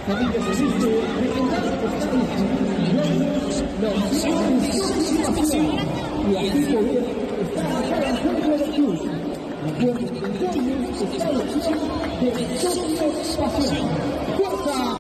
Familia Felice, recordar que y así poder estar acá en Centro de Cruz. Recuerden que entonces está la opción de socio pasión. ¡Fuerza!